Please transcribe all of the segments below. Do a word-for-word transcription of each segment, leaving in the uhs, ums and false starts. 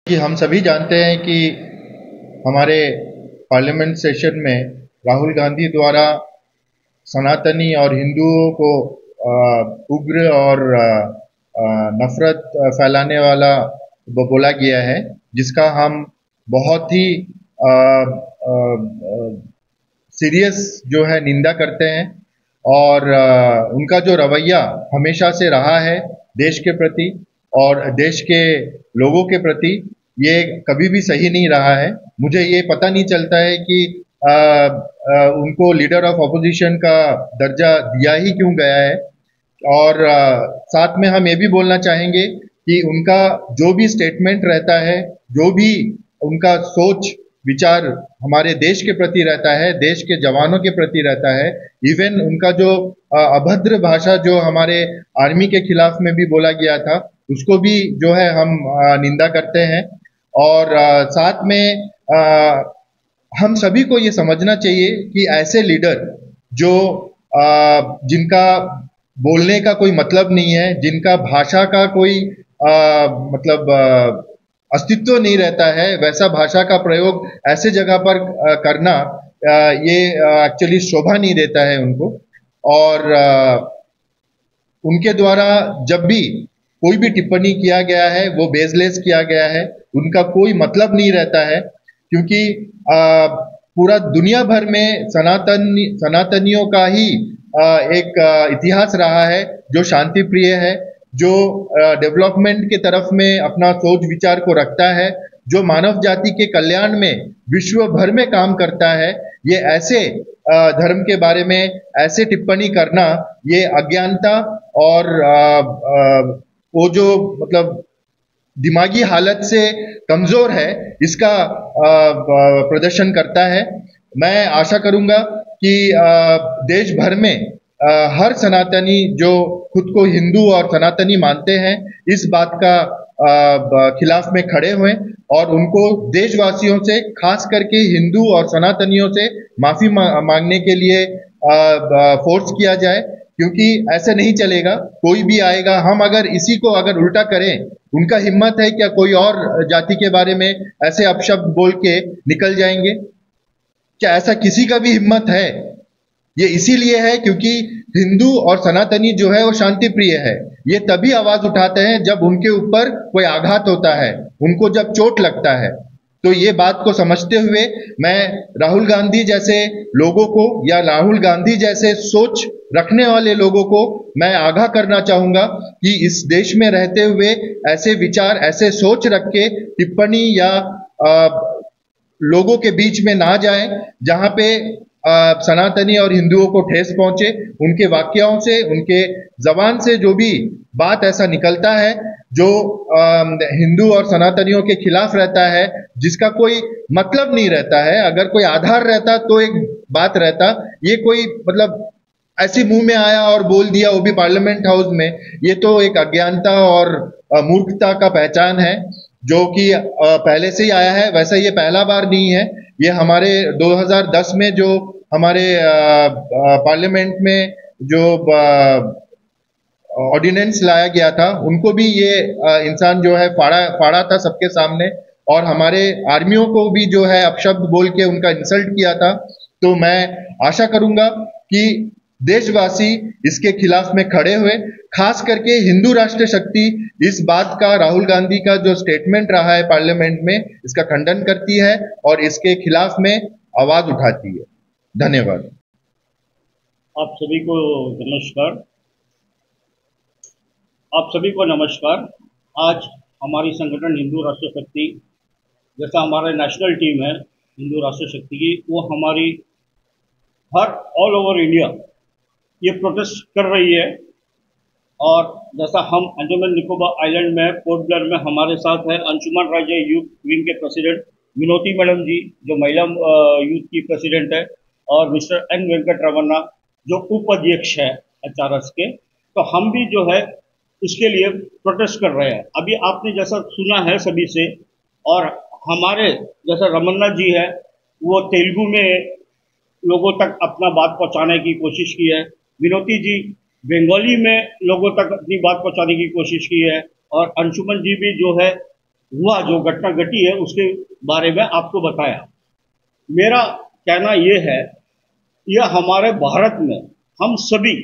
कि हम सभी जानते हैं कि हमारे पार्लियामेंट सेशन में राहुल गांधी द्वारा सनातनी और हिंदुओं को उग्र और नफरत फैलाने वाला बोला गया है, जिसका हम बहुत ही सीरियस जो है निंदा करते हैं। और उनका जो रवैया हमेशा से रहा है देश के प्रति और देश के लोगों के प्रति, ये कभी भी सही नहीं रहा है। मुझे ये पता नहीं चलता है कि आ, आ, उनको लीडर ऑफ अपोजिशन का दर्जा दिया ही क्यों गया है। और आ, साथ में हम ये भी बोलना चाहेंगे कि उनका जो भी स्टेटमेंट रहता है, जो भी उनका सोच विचार हमारे देश के प्रति रहता है, देश के जवानों के प्रति रहता है, इवन उनका जो अभद्र भाषा जो हमारे आर्मी के खिलाफ में भी बोला गया था, उसको भी जो है हम निंदा करते हैं। और साथ में हम सभी को ये समझना चाहिए कि ऐसे लीडर जो जिनका बोलने का कोई मतलब नहीं है, जिनका भाषा का कोई मतलब अस्तित्व नहीं रहता है, वैसा भाषा का प्रयोग ऐसे जगह पर करना ये एक्चुअली शोभा नहीं देता है उनको। और उनके द्वारा जब भी कोई भी टिप्पणी किया गया है वो बेसलेस किया गया है, उनका कोई मतलब नहीं रहता है, क्योंकि पूरा दुनिया भर में सनातन सनातनियों का ही एक इतिहास रहा है जो शांति प्रिय है, जो डेवलपमेंट के तरफ में अपना सोच विचार को रखता है, जो मानव जाति के कल्याण में विश्व भर में काम करता है। ये ऐसे धर्म के बारे में ऐसे टिप्पणी करना ये अज्ञानता और वो जो मतलब दिमागी हालत से कमजोर है, इसका प्रदर्शन करता है। मैं आशा करूंगा कि देश भर में हर सनातनी जो खुद को हिंदू और सनातनी मानते हैं, इस बात का खिलाफ में खड़े हुए और उनको देशवासियों से, खास करके हिंदू और सनातनियों से माफी मांगने के लिए फोर्स किया जाए, क्योंकि ऐसे नहीं चलेगा। कोई भी आएगा, हम अगर इसी को अगर उल्टा करें, उनका हिम्मत है क्या कोई और जाति के बारे में ऐसे अपशब्द बोल के निकल जाएंगे? क्या ऐसा किसी का भी हिम्मत है? ये इसीलिए है क्योंकि हिंदू और सनातनी जो है वो शांति प्रिय है। ये तभी आवाज उठाते हैं जब उनके ऊपर कोई आघात होता है, उनको जब चोट लगता है। तो ये बात को समझते हुए मैं राहुल गांधी जैसे लोगों को या राहुल गांधी जैसे सोच रखने वाले लोगों को मैं आगाह करना चाहूंगा कि इस देश में रहते हुए ऐसे विचार, ऐसे सोच रख के टिप्पणी या आ, लोगों के बीच में ना जाएं जहां पे सनातनी और हिंदुओं को ठेस पहुंचे। उनके वाक्यों से, उनके जबान से जो भी बात ऐसा निकलता है जो हिंदू और सनातनियों के खिलाफ रहता है, जिसका कोई मतलब नहीं रहता है, अगर कोई आधार रहता तो एक बात रहता। ये कोई मतलब ऐसे मुंह में आया और बोल दिया, वो भी पार्लियामेंट हाउस में, ये तो एक अज्ञानता और मूर्खता का पहचान है, जो कि पहले से ही आया है। वैसा ये पहला बार नहीं है, ये हमारे दो हज़ार दस में जो हमारे पार्लियामेंट में जो ऑर्डिनेंस लाया गया था, उनको भी ये इंसान जो है फाड़ा फाड़ा था सबके सामने, और हमारे आर्मियों को भी जो है अपशब्द बोल के उनका इंसल्ट किया था। तो मैं आशा करूंगा कि देशवासी इसके खिलाफ में खड़े हुए, खास करके हिंदू राष्ट्र शक्ति इस बात का, राहुल गांधी का जो स्टेटमेंट रहा है पार्लियामेंट में, इसका खंडन करती है और इसके खिलाफ में आवाज उठाती है। धन्यवाद। आप सभी को नमस्कार। आप सभी को नमस्कार। आज हमारी संगठन हिंदू राष्ट्र शक्ति, जैसा हमारा नेशनल टीम है हिंदू राष्ट्र शक्ति की, वो हमारी हर ऑल ओवर इंडिया ये प्रोटेस्ट कर रही है। और जैसा हम अंडमान निकोबार आइलैंड में पोर्ट ब्लेयर में हमारे साथ है अंशुमान राजे यूथ विंग के प्रेसिडेंट, विनोती मैडम जी जो महिला यूथ की प्रेसिडेंट है, और मिस्टर एन वेंकट रमन्ना जो उपाध्यक्ष है एच आर एस के। तो हम भी जो है इसके लिए प्रोटेस्ट कर रहे हैं। अभी आपने जैसा सुना है सभी से, और हमारे जैसा रमन्ना जी है वो तेलुगु में लोगों तक अपना बात पहुंचाने की कोशिश की है, विनोती जी बंगाली में लोगों तक अपनी बात पहुंचाने की कोशिश की है, और अंशुमन जी भी जो है हुआ, जो घटना घटी है उसके बारे में आपको बताया। मेरा कहना यह है, यह हमारे भारत में हम सभी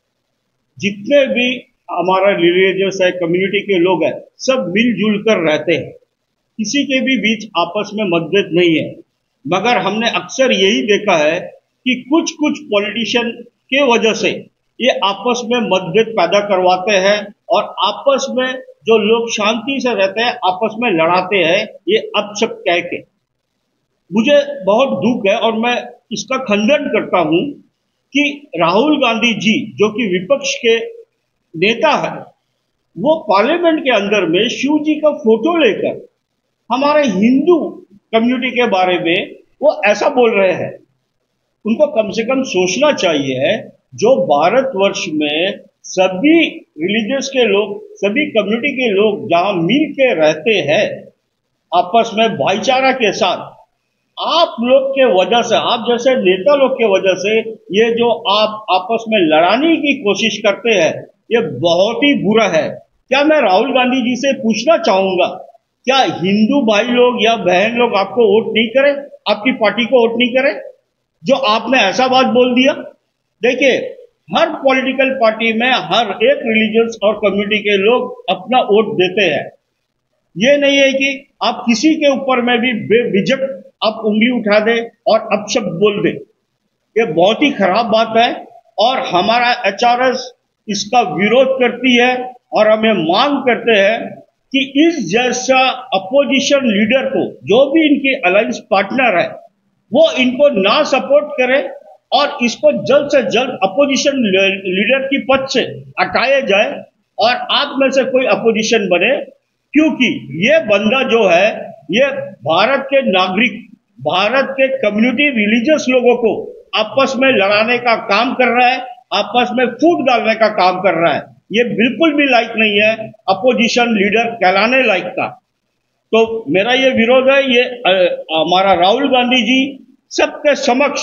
जितने भी हमारा रिलीजियस है, कम्युनिटी के लोग हैं, सब मिलजुल कर रहते हैं। किसी के भी बीच आपस में मतभेद नहीं है। मगर हमने अक्सर यही देखा है कि कुछ कुछ पॉलिटिशियन के वजह से ये आपस में मतभेद पैदा करवाते हैं और आपस में जो लोग शांति से रहते हैं आपस में लड़ाते हैं, ये अपशब्द कह के। मुझे बहुत दुख है और मैं इसका खंडन करता हूं कि राहुल गांधी जी जो कि विपक्ष के नेता है, वो पार्लियामेंट के अंदर में शिव जी का फोटो लेकर हमारे हिंदू कम्युनिटी के बारे में वो ऐसा बोल रहे हैं। उनको कम से कम सोचना चाहिए, जो भारतवर्ष में सभी रिलीजियस के लोग, सभी कम्युनिटी के लोग जहां मिल के रहते हैं आपस में भाईचारा के साथ, आप लोग के वजह से, आप जैसे नेता लोग के वजह से ये जो आप आपस में लड़ाने की कोशिश करते हैं, ये बहुत ही बुरा है। क्या मैं राहुल गांधी जी से पूछना चाहूंगा, क्या हिंदू भाई लोग या बहन लोग आपको वोट नहीं करें, आपकी पार्टी को वोट नहीं करें, जो आपने ऐसा बात बोल दिया? देखिए, हर पॉलिटिकल पार्टी में हर एक रिलीजियस और कम्युनिटी के लोग अपना वोट देते हैं। ये नहीं है कि आप किसी के ऊपर में भी बेझिझक आप उंगली उठा दे और अपशब्द बोल दे। ये बहुत ही खराब बात है और हमारा एचआरएस इसका विरोध करती है और हमें मांग करते हैं कि इस जैसा अपोजिशन लीडर को, जो भी इनके अलायंस पार्टनर है, वो इनको ना सपोर्ट करे और इसको जल्द से जल्द अपोजिशन लीडर की पद से हटाया जाए और आप में से कोई अपोजिशन बने, क्योंकि ये बंदा जो है ये भारत के नागरिक, भारत के कम्युनिटी रिलीजियस लोगों को आपस में लड़ाने का काम कर रहा है, आपस में फूट डालने का काम कर रहा है। ये बिल्कुल भी लायक नहीं है अपोजिशन लीडर कहलाने लायक का। तो मेरा ये विरोध है, ये हमारा राहुल गांधी जी सबके समक्ष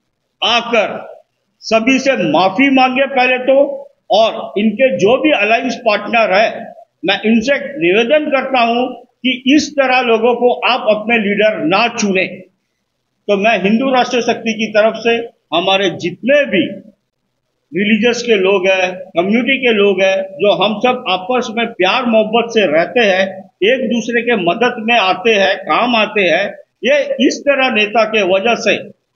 आकर सभी से माफी मांगे पहले तो, और इनके जो भी अलायंस पार्टनर है, मैं इनसे निवेदन करता हूं कि इस तरह लोगों को आप अपने लीडर ना चुने। तो मैं हिंदू राष्ट्र शक्ति की तरफ से हमारे जितने भी रिलीजियस के लोग हैं, कम्युनिटी के लोग हैं, जो हम सब आपस में प्यार मोहब्बत से रहते हैं, एक दूसरे के मदद में आते हैं, काम आते हैं, ये इस तरह नेता के वजह से,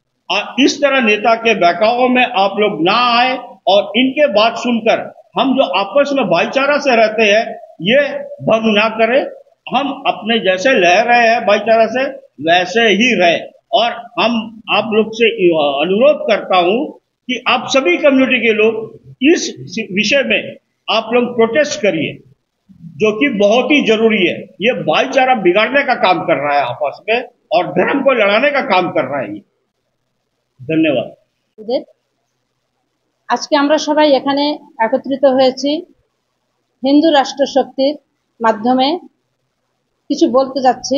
इस तरह नेता के बहकावों में आप लोग ना आए और इनके बात सुनकर हम जो आपस में भाईचारा से रहते हैं ये भंग ना करें। हम अपने जैसे रह रहे हैं भाईचारा से वैसे ही रहे। और हम आप लोग से अनुरोध करता हूं कि आप सभी कम्युनिटी के लोग इस विषय में आप लोग प्रोटेस्ट करिए, जो कि बहुत ही जरूरी है। ये भाईचारा बिगाड़ने का काम कर रहा है आपस में और धर्म को लड़ाने का काम कर रहा है। धन्यवाद। আজকে আমরা সবাই এখানে একত্রিত হয়েছি হিন্দু রাষ্ট্র শক্তির মাধ্যমে কিছু বলতে যাচ্ছি।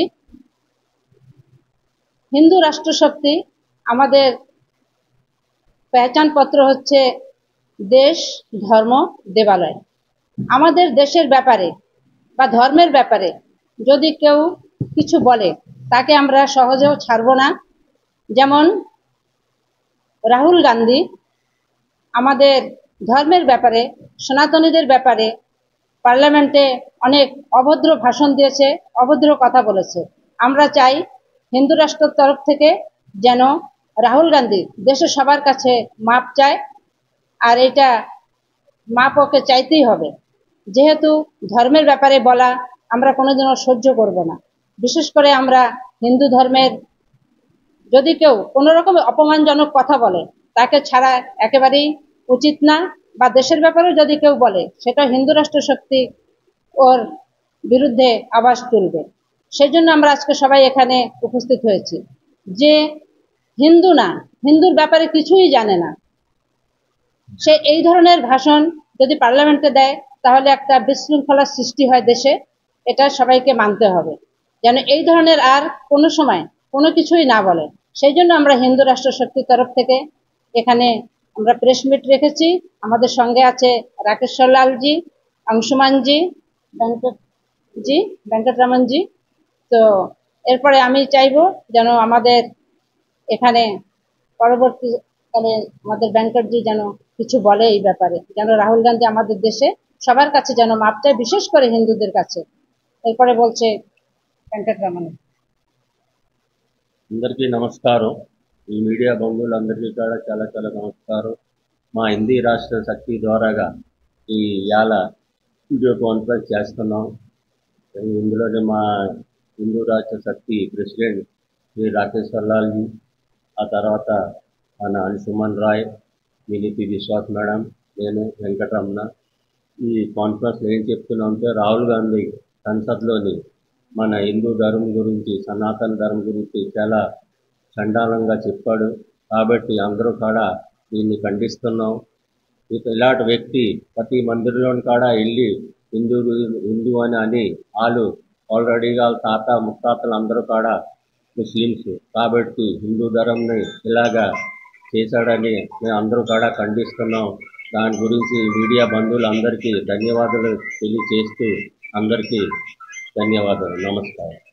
হিন্দু রাষ্ট্র শক্তি আমাদের পহচানপত্র হচ্ছে দেশ, ধর্ম, দেবালয়। আমাদের দেশের ব্যাপারে বা ধর্মের ব্যাপারে যদি কেউ কিছু বলে তাকে আমরা সহজেও ছাড়ব না। যেমন রাহুল গান্ধী আমাদের ধর্মের ব্যাপারে, সনাতনীদের ব্যাপারে পার্লামেন্টে অনেক অভদ্র ভাষণ দিয়েছে, অভদ্র কথা বলেছে। আমরা চাই হিন্দু রাষ্ট্রের তরফ থেকে যেন রাহুল গান্ধী দেশের সবার কাছে মাপ চায়, আর এটা মাপ ওকে চাইতেই হবে। যেহেতু ধর্মের ব্যাপারে বলা আমরা কোনোদিনও সহ্য করব না। বিশেষ করে আমরা হিন্দু ধর্মের যদি কেউ কোনো রকম অপমানজনক কথা বলে তাকে ছাড়া একেবারেই উচিত না, বা দেশের ব্যাপারে যদি কেউ বলে সেটা হিন্দু রাষ্ট্র শক্তি ওর বিরুদ্ধে আওয়াজ তুলবে। সেই জন্য আমরা আজকে সবাই এখানে উপস্থিত হয়েছি। যে হিন্দু না, হিন্দুর ব্যাপারে কিছুই জানে না, সে এই ধরনের ভাষণ যদি পার্লামেন্টে দেয় তাহলে একটা বিশৃঙ্খলার সৃষ্টি হয় দেশে। এটা সবাইকে মানতে হবে যেন এই ধরনের আর কোনো সময় কোনো কিছুই না বলে। সেই জন্য আমরা হিন্দু রাষ্ট্র শক্তির তরফ থেকে এখানে আমরা প্রেস মিট রেখেছি। আমাদের সঙ্গে আছে রাকেশ্বর লালজি, অংশুমান জি, वेंकट जी, वेंकटरमन जी। তো এরপরে আমি চাইবো যেন আমাদের এখানে পরবর্তীকালে আমাদের ব্যাংকারজি যেন কিছু বলে এই ব্যাপারে, যেন রাহুল গান্ধী আমাদের দেশে সবার কাছে যেন মাপ চায়, বিশেষ করে হিন্দুদের কাছে। এরপরে বলছে వెంకటరమణ। అందరికీ నమస్కారం. ఈ మీడియా బంధువులందరికీ కూడా చాలా చాలా నమస్కారం. మా హిందీ రాష్ట్ర శక్తి ద్వారాగా ఈ యాల వీడియో కాన్ఫరెన్స్ చేస్తున్నాం. ఇందులోనే మా హిందూ రాష్ట్ర శక్తి ప్రెసిడెంట్ శ్రీ రాకేశ్వర్ లాల్జీ, ఆ తర్వాత మన అంశుమన్ రాయ్, మిలిపి విశ్వాస్ మేడం, నేను వెంకటరమణ. ఈ కాన్ఫరెన్స్లో ఏం చెప్తున్నామంటే రాహుల్ గాంధీ సంసద్లోని మన హిందూ ధర్మం గురించి, సనాతన ధర్మం గురించి చాలా చండాలంగా చెప్పాడు. కాబట్టి అందరూ కూడా దీన్ని ఖండిస్తున్నాం. ఇలాంటి వ్యక్తి ప్రతి మందిరంలోని కూడా వెళ్ళి హిందూ హిందూ అని అని వాళ్ళు ఆల్రెడీగా వాళ్ళ తాత ముత్తాతలు అందరూ కూడా ముస్లిమ్స్. కాబట్టి హిందూ ధర్మంని ఇలాగా చేశాడని మేము అందరూ కూడా ఖండిస్తున్నాం. దాని గురించి మీడియా బంధువులందరికీ ధన్యవాదాలు తెలియజేస్తూ అందరికీ ధన్యవాదాలు. నమస్కారం.